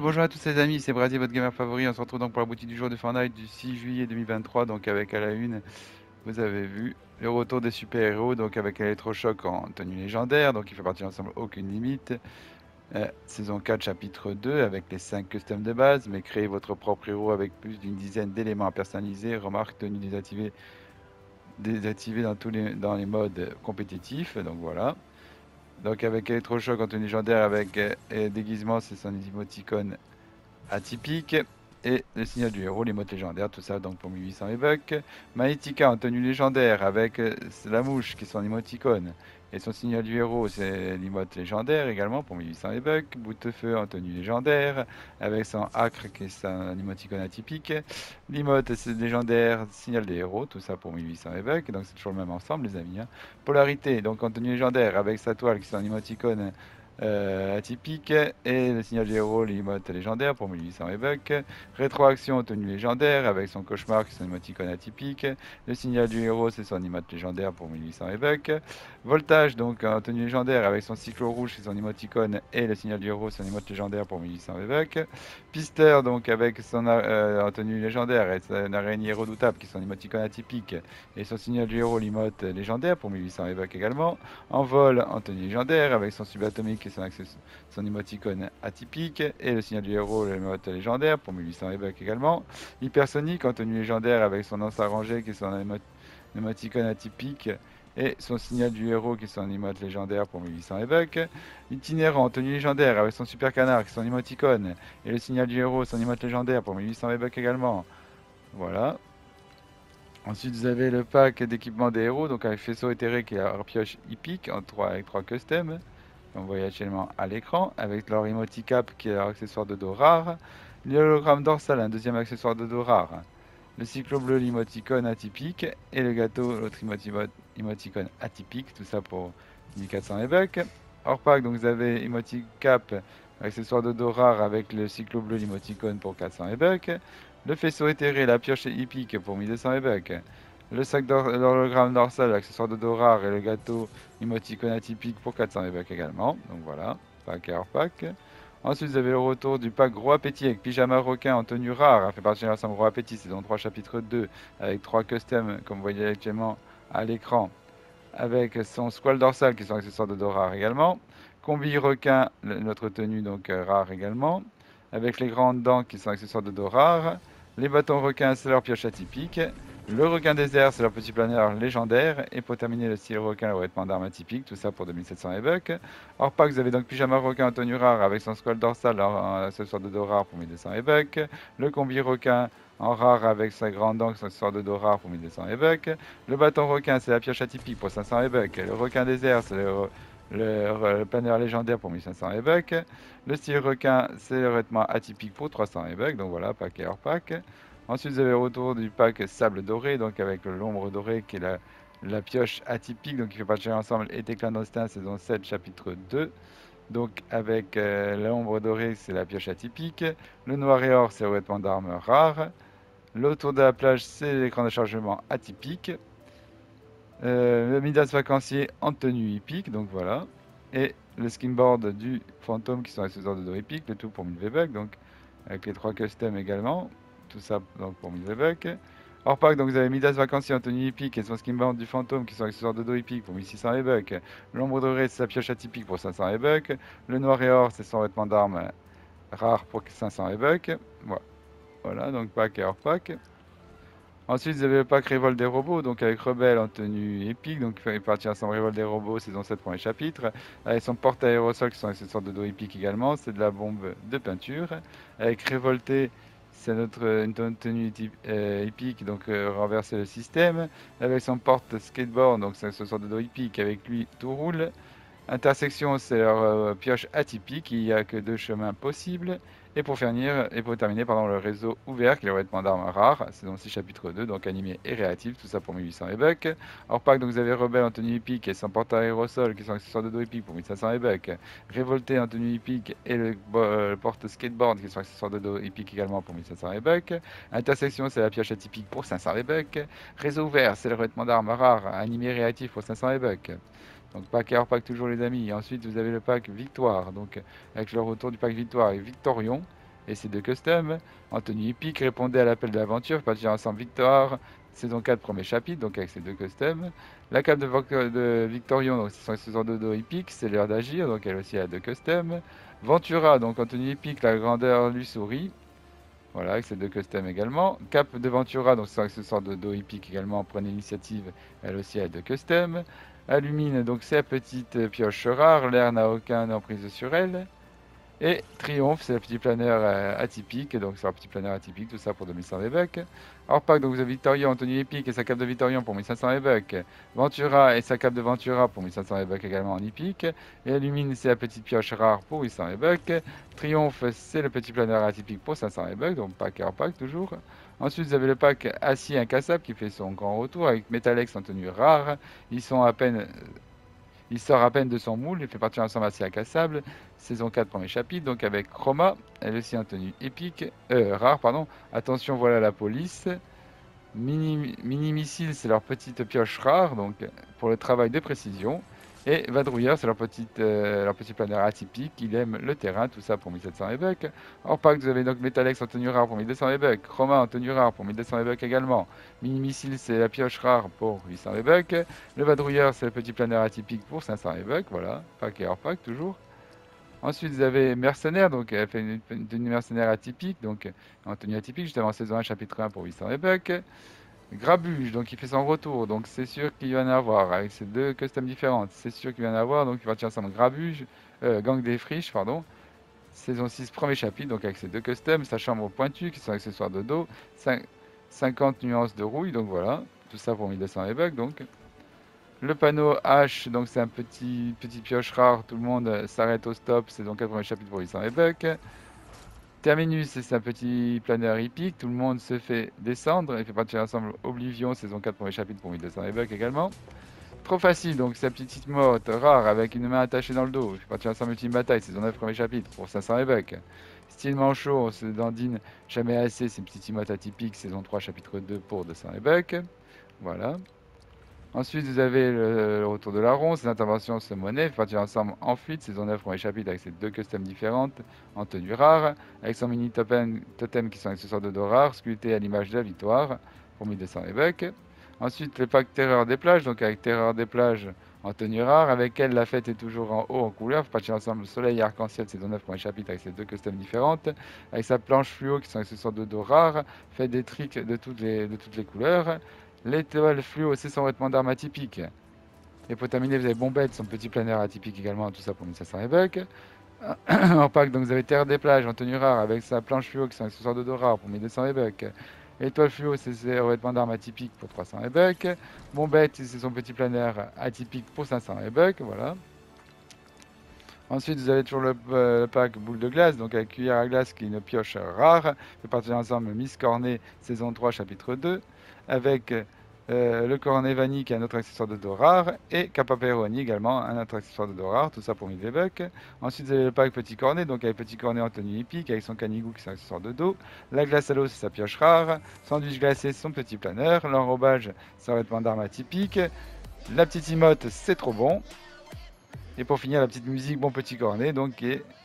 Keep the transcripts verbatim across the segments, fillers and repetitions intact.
Bonjour à tous les amis, c'est Brady, votre gamer favori. On se retrouve donc pour la boutique du jour de Fortnite du six juillet deux mille vingt-trois. Donc avec à la une, vous avez vu le retour des super-héros, donc avec Electrochoc en tenue légendaire, donc il fait partie de l'ensemble Aucune Limite. Euh, saison quatre, chapitre deux, avec les cinq customs de base, mais créez votre propre héros avec plus d'une dizaine d'éléments à personnaliser. Remarque, tenue désactivée, désactivée dans tous les, dans les modes compétitifs, donc voilà. Donc avec Electrochoc en tenue légendaire, avec euh, déguisement, c'est son émoticône atypique. Et le signal du héros, les modes légendaires, tout ça donc pour mille huit cents V-Bucks. Maetika en tenue légendaire avec euh, la mouche qui est son émoticône. Et son signal du héros, c'est l'emote légendaire également pour mille huit cents V-Bucks. Boutefeu en tenue légendaire avec son acre qui est son émoticône atypique. L'emote c'est légendaire, signal des héros, tout ça pour mille huit cents V-Bucks. Donc c'est toujours le même ensemble les amis, hein. Polarité, donc en tenue légendaire avec sa toile qui est son émoticône euh, atypique et le signal du héros, l'emote légendaire pour mille huit cents V-Bucks. Rétroaction tenue légendaire avec son cauchemar qui est son émoticône atypique. Le signal du héros, c'est son emote légendaire pour mille huit cents V-Bucks. Voltage donc en tenue légendaire avec son cyclo rouge qui est son émoticône et le signal du héros, son emote légendaire pour mille huit cents V-Bucks. Pister donc avec son euh, en tenue légendaire et son araignée redoutable qui est son émoticône atypique et son signal du héros, l'emote légendaire pour mille huit cents V-Bucks également. Envol en tenue légendaire avec son subatomique et son, son émoticône atypique et le signal du héros, l'émote légendaire pour mille huit cents V-Bucks également. Hypersonique en tenue légendaire avec son lance arrangé qui est son émoticône atypique et son signal du héros qui est son emote légendaire pour mille huit cents V-Bucks. Itinérant en tenue légendaire avec son super canard qui est son émoticône et le signal du héros, son emote légendaire pour mille huit cents V-Bucks également. Voilà. Ensuite, vous avez le pack d'équipement des héros, donc avec faisceau éthéré qui est la pioche hippique en trois, avec trois customs. On voit actuellement à l'écran, avec leur emoticap qui est leur accessoire de dos rare. L'hologramme dorsal, un deuxième accessoire de dos rare. Le cyclo bleu, l'emoticône atypique. Et le gâteau, l'autre emoticône atypique. Tout ça pour mille quatre cents V-Bucks. Hors pack, donc vous avez emoticap, accessoire de dos rare avec le cyclo bleu, l'emoticône pour quatre cents V-Bucks. Le faisceau éthéré, la pioche hippique pour mille deux cents V-Bucks. Le sac d'hologramme dorsal, l'accessoire de dos rare et le gâteau émoticône atypique pour quatre cents V-Bucks également. Donc voilà, pack et hors pack. Ensuite, vous avez le retour du pack Gros Appétit avec pyjama requin en tenue rare. Ça fait partie de l'ensemble Gros Appétit, saison trois, chapitre deux, avec trois customs, comme vous voyez actuellement à l'écran, avec son squale dorsal qui sont accessoires de dos rare également. Combi requin, notre tenue donc euh, rare également, avec les grandes dents qui sont accessoires de dos rare. Les bâtons requins, c'est leur pioche atypique. Le requin désert, c'est leur petit planeur légendaire. Et pour terminer, le style requin, le revêtement d'armes atypique, tout ça pour deux mille sept cents V-Bucks. Hors pack, vous avez donc pyjama requin en tenue rare avec son squale dorsal en accessoire de dos rare pour mille deux cents V-Bucks. Le combi requin en rare avec sa grande dent, son accessoire de dos rare pour mille deux cents V-Bucks. Le bâton requin, c'est la pioche atypique pour cinq cents V-Bucks. Le requin désert, c'est le, le, le planeur légendaire pour mille cinq cents V-Bucks. Le style requin, c'est le revêtement atypique pour trois cents V-Bucks. Donc voilà, pack et hors pack. Ensuite, vous avez le retour du pack sable doré, donc avec l'ombre dorée qui est la, la pioche atypique, donc qui fait partie de l'ensemble Été clandestin, saison sept, chapitre deux. Donc avec euh, l'ombre dorée, c'est la pioche atypique. Le noir et or, c'est le revêtement d'armes rare. L'autour de la plage, c'est l'écran de chargement atypique. Euh, le Midas vacancier en tenue hippique, donc voilà. Et le skinboard du fantôme qui sont accessoires de dos hippique, le tout pour mille V-Bucks, donc avec les trois customs également. Tout ça donc pour mille V-Bucks. Hors pack, donc vous avez Midas vacancier en tenue hippique et son skinboard du fantôme qui sont accessoires de dos hippique pour mille six cents V-Bucks. L'ombre dorée, c'est sa pioche atypique pour cinq cents V-Bucks. Le noir et or, c'est son vêtement d'armes rare pour cinq cents V-Bucks. Voilà. Voilà, donc pack et hors pack. Ensuite, vous avez le pack Révolte des robots, donc avec Rebelle en tenue épique, donc il fait partie ensemble Révolte des robots, saison sept, premier chapitre, avec son porte-aérosol qui sont accessoires de dos épique également, c'est de la bombe de peinture. Avec Révolté, c'est notre une tenue type, euh, épique, donc euh, renverser le système. Avec son porte-skateboard, donc c'est accessoire de dos épique, avec lui tout roule. Intersection, c'est leur euh, pioche atypique, il n'y a que deux chemins possibles. Et pour, finir, et pour terminer, pardon, le réseau ouvert, qui est le revêtement d'armes rare, saison six, chapitre deux, donc animé et réactif, tout ça pour mille huit cents V-Bucks. Hors pack, donc vous avez Rebelle en tenue hippique et son porte-aérosol, qui sont accessoires de dos hippique pour mille cinq cents V-Bucks. Révolté en tenue hippique et le, euh, le porte-skateboard, qui sont accessoires de dos hippique également pour mille cinq cents V-Bucks. Intersection, c'est la pioche atypique pour cinq cents V-Bucks. Réseau ouvert, c'est le revêtement d'armes rare, animé et réactif pour cinq cents V-Bucks. Donc pack et hors pack toujours les amis. Et ensuite vous avez le pack Victoire, donc avec le retour du pack Victoire et Victorion, et ses deux customs. En tenue hippique, répondez à l'appel de l'aventure, partir ensemble Victoire, saison quatre, premier chapitre, donc avec ses deux customs. La cape de, de Victorion, donc c'est son accessoire de dos hippique, c'est l'heure d'agir, donc elle aussi a deux customs. Ventura, donc en tenue hippique, la grandeur lui sourit. Voilà, avec ses deux customs également. Cap de Ventura, donc c'est un accessoire de dos hippique également, prenez l'initiative, elle aussi a deux customs. Allumine, donc c'est la petite pioche rare, l'air n'a aucune emprise sur elle. Et Triomphe, c'est le petit planeur euh, atypique, donc c'est un petit planeur atypique, tout ça pour deux mille cent V-Bucks. Hors pack, donc vous avez Victorion, Anthony Epic et sa cape de Victorion pour mille cinq cents V-Bucks. Ventura et sa cape de Ventura pour mille cinq cents V-Bucks également en hippique. Et Illumine, c'est la petite pioche rare pour huit cents V-Bucks. Triomphe, c'est le petit planeur atypique pour cinq cents V-Bucks, donc pack et hors pack toujours. Ensuite, vous avez le pack Acier Incassable qui fait son grand retour avec Metalex en tenue rare. Ils sont à peine il sort à peine de son moule, il fait partie d'un ensemble assez incassable. Saison quatre, premier chapitre, donc avec Chroma, elle aussi en tenue épique, euh, rare, pardon. Attention, voilà la police. Mini, mini missile, c'est leur petite pioche rare, donc pour le travail de précision. Et Vadrouilleur, c'est leur, petite, euh, leur petit planeur atypique, il aime le terrain, tout ça pour mille sept cents V-Bucks. Hors pack, vous avez donc Metalex en tenue rare pour mille deux cents V-Bucks, Chroma en tenue rare pour mille deux cents V-Bucks également. Mini Missile, c'est la pioche rare pour huit cents V-Bucks. Le Vadrouilleur, c'est le petit planeur atypique pour cinq cents V-Bucks, voilà, pack et hors pack toujours. Ensuite, vous avez Mercenaire, donc elle fait une, une tenue mercenaire atypique, donc en tenue atypique, justement saison un, chapitre un pour huit cents V-Bucks. Grabuge, donc il fait son retour, donc c'est sûr qu'il va en avoir, avec ces deux customs différentes, c'est sûr qu'il va en avoir, donc il va tirer ensemble Grabuge, euh, Gang des Friches, pardon, saison six, premier chapitre, donc avec ces deux customs, sa chambre pointue, qui sont accessoires de dos, cinquante nuances de rouille, donc voilà, tout ça pour mille deux cents V-Bucks, donc. Le panneau H, donc c'est un petit, petit pioche rare, tout le monde s'arrête au stop, saison quatre, premier chapitre pour huit cents V-Bucks. Terminus, c'est un petit planeur hippique, tout le monde se fait descendre, il fait partie de l'ensemble Oblivion, saison quatre, premier chapitre pour mille deux cents V-Bucks également. Trop facile, donc c'est la petite morte rare avec une main attachée dans le dos, il fait partie de l'ensemble Ultime Bataille, saison neuf, premier chapitre pour cinq cents V-Bucks. Style manchot, on se dandine jamais assez, c'est une petite emote atypique, saison trois, chapitre deux pour deux cents V-Bucks. Voilà. Ensuite, vous avez le, le retour de la ronde, ses interventions se monnaie, fait partie ensemble en fuite, saison neuf, premier chapitre avec ses deux customs différentes, en tenue rare, avec son mini totem, totem qui sont accessoires de dos rares, sculptés à l'image de la victoire, pour mille deux cents V-Bucks. Ensuite, le pack Terreur des plages, donc avec Terreur des plages en tenue rare, avec elle, la fête est toujours en haut en couleur, fait partie ensemble Soleil et Arc-en-Ciel, saison neuf, premier chapitre avec ses deux customs différentes, avec sa planche fluo qui sont accessoires de dos rares, fait des tricks de toutes les, de toutes les couleurs. L'étoile fluo, c'est son vêtement d'arme atypique. Et pour terminer, vous avez Bombette, son petit planeur atypique également, tout ça pour mille cinq cents V-Bucks. En pack, donc vous avez Terre des plages en tenue rare avec sa planche fluo qui sont accessoires de dos rare pour mille deux cents V-Bucks. Étoile fluo, c'est ses vêtements d'arme atypique pour trois cents V-Bucks. Bombette, c'est son petit planeur atypique pour cinq cents V-Bucks, voilà. Ensuite, vous avez toujours le, euh, le pack boule de glace, donc avec cuillère à glace qui est une pioche rare. Fait partie de l'ensemble Miss Cornet, saison trois, chapitre deux. Avec euh, le cornet vanille qui est un autre accessoire de dos rare. Et Capaperoni également, un autre accessoire de dos rare. Tout ça pour mille V-Bucks. Ensuite, vous avez le pack petit cornet, donc avec petit cornet en tenue hippique, avec son canigou qui est un accessoire de dos. La glace à l'eau, c'est sa pioche rare. Sandwich glacé, son petit planeur. L'enrobage, c'est un vêtement d'arme atypique. La petite emote, c'est trop bon. Et pour finir, la petite musique, bon petit cornet, donc qui est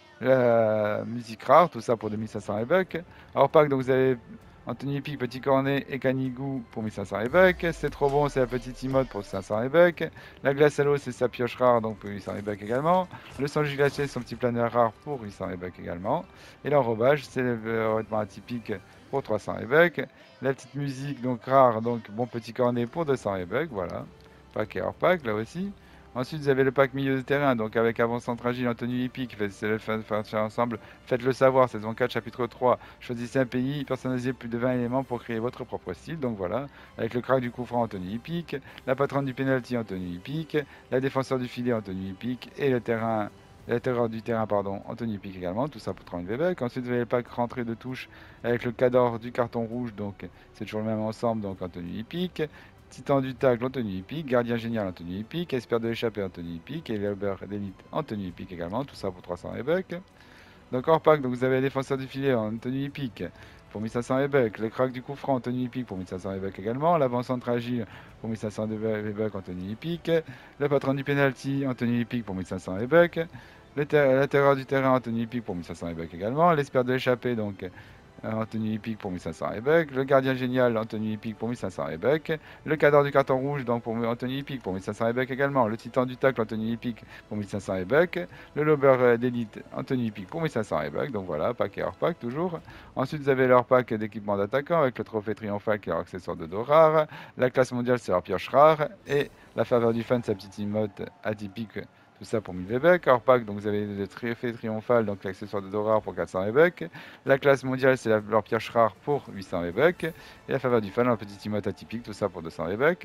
la musique rare, tout ça pour deux mille cinq cents V-Bucks. Alors pack, donc vous avez Anthony Epic, petit cornet et canigou pour mille cinq cents V-Bucks. C'est trop bon, c'est la petite emote pour cinq cents V-Bucks. La glace à l'eau, c'est sa pioche rare, donc pour huit cents V-Bucks également. Le sandwich glacé, son petit planeur rare pour huit cents V-Bucks également. Et l'enrobage, c'est le vêtement atypique pour trois cents V-Bucks. La petite musique, donc rare, donc bon petit cornet pour deux cents V-Bucks, voilà. Pack et hors pack, là aussi. Ensuite, vous avez le pack milieu de terrain, donc avec avant-centre fragile en tenue hippique, c'est le faire ensemble, faites-le savoir, saison quatre, chapitre trois, choisissez un pays, personnalisez plus de vingt éléments pour créer votre propre style, donc voilà, avec le crack du coup franc en tenue hippique, la patronne du penalty en tenue hippique, la défenseur du filet en tenue hippique, et le terrain, la terreur du terrain, pardon, en tenue hippique également, tout ça pour trente V-Bucks. Ensuite, vous avez le pack rentrée de touche avec le cador du carton rouge, donc c'est toujours le même ensemble, donc en tenue hippique. Titan du tacle en tenue hippique, Gardien génial en tenue hippique, Espère de l'échappée en tenue hippique, et Lauber d'élite en tenue hippique également, tout ça pour trois cents V-Bucks. Donc hors pack, donc vous avez le défenseur du filet en tenue hippique pour mille cinq cents V-Bucks, le crack du coup franc en tenue hippique pour mille cinq cents V-Bucks également, l'avant-centre agile pour mille cinq cents V-Bucks en tenue hippique, le patron du penalty en tenue hippique pour mille cinq cents V-Bucks, Le ter- la terreur du terrain en tenue hippique pour mille cinq cents E-Bucks également. L'espère de l'échappée, donc euh, en tenue hippique pour mille cinq cents E-Bucks. Le gardien génial en tenue hippique pour mille cinq cents E-Bucks. Le cadre du carton rouge donc pour, en tenue hippique pour mille cinq cents E-Bucks également. Le titan du tacle en tenue hippique pour mille cinq cents E-Bucks. Le lober euh, d'élite en tenue hippique pour mille cinq cents E-Bucks. Donc voilà, pack et hors pack toujours. Ensuite, vous avez leur pack d'équipement d'attaquant avec le trophée triomphal qui est leur accessoire de dos rare. La classe mondiale, c'est leur pioche rare. Et la faveur du fan, sa petite emote atypique. Tout ça pour mille V-Bucks. Hors pack, donc vous avez le trophée triomphal, donc l'accessoire de dos rare pour quatre cents V-Bucks. La classe mondiale, c'est la- leur pioche rare pour huit cents V-Bucks. Et la faveur du fan, un petit emote atypique, tout ça pour deux cents V-Bucks.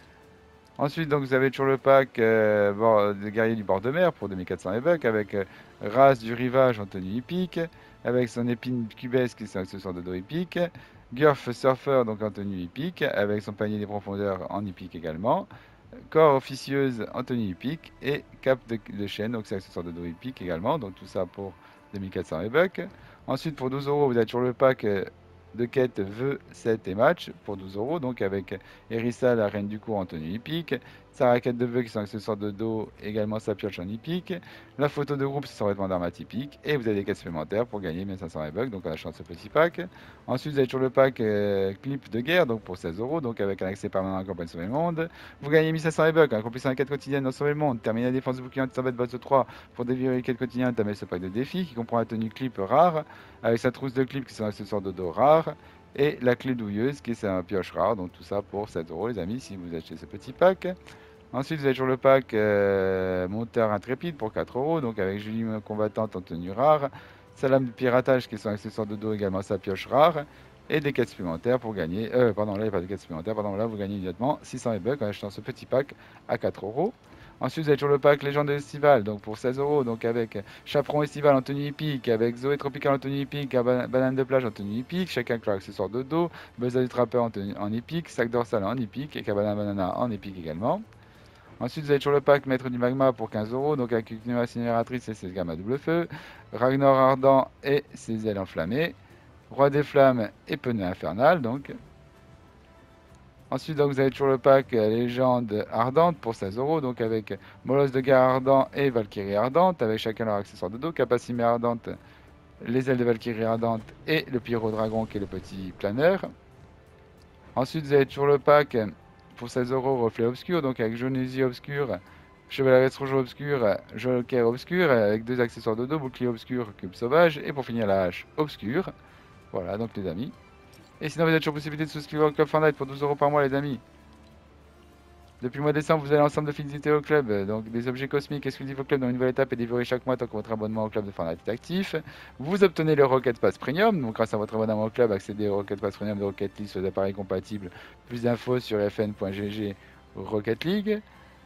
Ensuite, donc, vous avez toujours le pack euh, bord- des guerriers du bord de mer pour deux mille quatre cents V-Bucks avec euh, race du rivage en tenue hippique, avec son épine cubesque qui est un accessoire de dos hippique, Gurf Surfer donc en tenue hippique, avec son panier des profondeurs en hippique également, corps officieuse en tenue hippique et cap de, de chaîne, donc c'est accessoire de dos hippique également, donc tout ça pour deux mille quatre cents V-Bucks. Ensuite, pour douze euros, vous avez toujours le pack euh, de quête vœux, sept et match pour douze euros, donc avec Erissa, la reine du cours en tenue hippique, sa raquette de vœux qui sont accessoires de dos, également sa pioche en hippique, la photo de groupe, c'est son vêtement d'armes typique, et vous avez des quêtes supplémentaires pour gagner mille cinq cents V-Bucks, donc en achetant ce petit pack. Ensuite, vous avez toujours le pack euh, clip de guerre, donc pour seize euros, donc avec un accès permanent à la campagne Sauver le Monde. Vous gagnez mille cinq cents V-Bucks en accomplissant la quête quotidienne dans Sauver le Monde, terminer la défense du bouclier anti-tempête base trois pour dévirer les quêtes quotidiennes, entamer ce pack de défis qui comprend la tenue clip rare, avec sa trousse de clip qui sont accessoires de dos rare, et la clé douilleuse qui est sa pioche rare, donc tout ça pour sept euros les amis si vous achetez ce petit pack. Ensuite vous avez toujours le pack euh, monteur intrépide pour quatre euros, donc avec Julie combattante en tenue rare, sa lame de piratage qui est son accessoire de dos également sa pioche rare, et des quêtes supplémentaires pour gagner, euh, pardon là il n'y a pas de quêtes supplémentaires, pardon là vous gagnez immédiatement six cents V-Bucks en achetant ce petit pack à quatre euros. Ensuite, vous avez toujours le pack Légende estival, donc pour seize euros, donc avec chaperon estival en tenue hippique, avec Zoé tropical en tenue hippique, banane de plage en tenue hippique, chacun avec leur accessoire de dos, Buzz du trappeur en, tenue, en hippique, sac dorsal en hippique et cabana banana en hippique également. Ensuite, vous avez toujours le pack Maître du magma pour quinze euros, donc avec une incinératrice et ses gammes à double feu, Ragnar ardent et ses ailes enflammées, Roi des flammes et pneu infernal, donc. Ensuite, donc, vous avez toujours le pack euh, Légende Ardente pour seize euros, donc avec Molosse de guerre ardent et Valkyrie Ardente, avec chacun leur accessoire de dos, Capacimé Ardente, les ailes de Valkyrie Ardente et le Pyro Dragon qui est le petit planeur. Ensuite, vous avez toujours le pack euh, pour seize euros Reflet Obscur, donc avec Geonésie Obscur, Chevalerie Rouge Obscur, Joker Obscur, avec deux accessoires de dos, Bouclier Obscur, Cube Sauvage, et pour finir la hache Obscure. Voilà, donc les amis. Et sinon, vous avez toujours possibilité de souscrire au Club Fortnite pour douze euros par mois, les amis. Depuis le mois de décembre, vous avez l'ensemble de fidélité au club, euh, donc des objets cosmiques exclusifs au club dans une nouvelle étape et dévorés chaque mois tant que votre abonnement au club de Fortnite est actif. Vous obtenez le Rocket Pass Premium, donc grâce à votre abonnement au club, accédez au Rocket Pass Premium de Rocket League sur les appareils compatibles. Plus d'infos sur f n point g g Rocket League.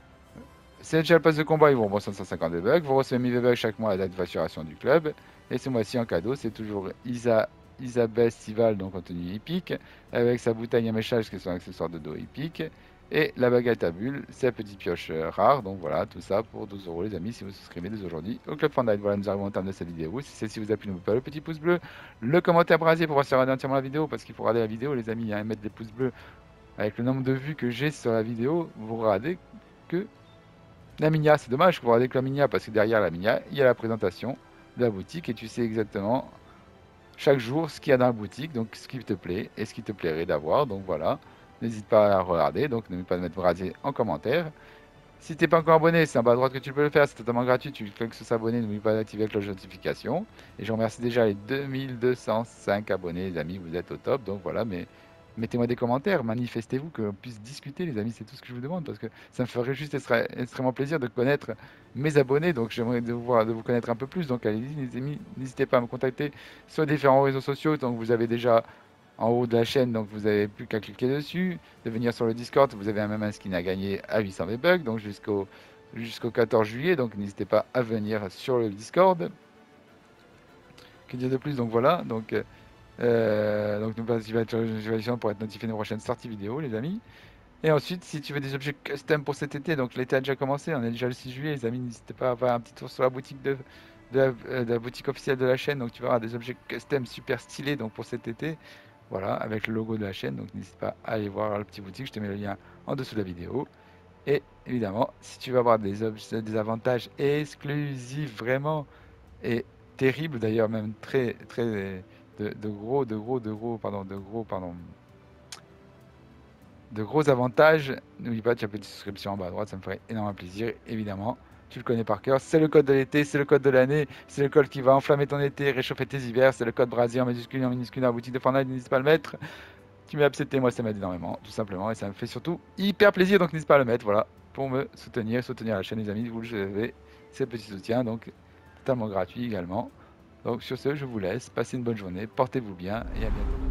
C'est déjà le pass de combat, ils vous remboursent cent cinquante V-Bucks. Vous recevez mille V-Bucks chaque mois à la date de facturation du club. Et ce mois-ci en cadeau, c'est toujours Isa, Isabelle Stival, donc en tenue hippique, avec sa bouteille à méchage qui est son accessoire de dos hippique. Et la baguette à bulles, c'est la petite pioche euh, rare. Donc voilà, tout ça pour douze euros les amis si vous souscrivez dès aujourd'hui au Club Fortnite. Voilà, nous arrivons au terme de cette vidéo. Si celle-ci vous a plu, n'oubliez pas le petit pouce bleu, le commentaire brasier pour voir si regarder entièrement la vidéo, parce qu'il faut regarder la vidéo les amis, hein, mettre des pouces bleus. Avec le nombre de vues que j'ai sur la vidéo, vous regardez que la Minia. C'est dommage que vous regardez que la Minia, parce que derrière la Minia, il y a la présentation de la boutique et tu sais exactement chaque jour ce qu'il y a dans la boutique, donc ce qui te plaît et ce qui te plairait d'avoir. Donc voilà. N'hésite pas à regarder, donc n'oublie pas de mettre brasier en commentaire. Si tu n'es pas encore abonné, c'est en bas à droite que tu peux le faire, c'est totalement gratuit, tu cliques sur s'abonner, n'oublie pas d'activer la cloche de notification. Et je remercie déjà les deux mille deux cent cinq abonnés, les amis, vous êtes au top, donc voilà, mais mettez-moi des commentaires, manifestez-vous, qu'on puisse discuter, les amis, c'est tout ce que je vous demande, parce que ça me ferait juste extra- extrêmement plaisir de connaître mes abonnés, donc j'aimerais de vous, de vous connaître un peu plus, donc allez-y, les amis, n'hésitez pas à me contacter sur différents réseaux sociaux, donc vous avez déjà en haut de la chaîne, donc vous n'avez plus qu'à cliquer dessus, de venir sur le Discord, vous avez même un skin à gagner à huit cents V-Bucks, donc jusqu'au jusqu'au quatorze juillet, donc n'hésitez pas à venir sur le Discord. Que dire de plus, donc voilà, donc, euh, donc n'oubliez pas d'activer la notification pour être notifié des prochaines sorties vidéo, les amis. Et ensuite, si tu veux des objets custom pour cet été, donc l'été a déjà commencé, on est déjà le six juillet, les amis, n'hésitez pas à faire un petit tour sur la boutique de, de, la, euh, de la boutique officielle de la chaîne, donc tu vas avoir des objets custom super stylés donc pour cet été. Voilà, avec le logo de la chaîne. Donc n'hésite pas à aller voir la petite boutique. Je te mets le lien en dessous de la vidéo. Et évidemment, si tu veux avoir des, obs- des avantages exclusifs vraiment, et terribles d'ailleurs, même très, très, de, de gros, de gros, de gros, pardon, de gros, pardon, de gros avantages, n'oublie pas, tu as une petite souscription en bas à droite, ça me ferait énormément plaisir, évidemment. Tu le connais par cœur, c'est le code de l'été, c'est le code de l'année, c'est le code qui va enflammer ton été, réchauffer tes hivers, c'est le code Brasier en majuscule et en minuscule dans la boutique de Fortnite, n'hésite pas à le mettre. Tu m'as accepté, moi ça m'aide énormément, tout simplement, et ça me fait surtout hyper plaisir, donc n'hésite pas à le mettre, voilà, pour me soutenir, soutenir la chaîne, les amis, vous le savez, c'est le petit soutien, donc totalement gratuit également. Donc sur ce, je vous laisse, passez une bonne journée, portez-vous bien, et à bientôt.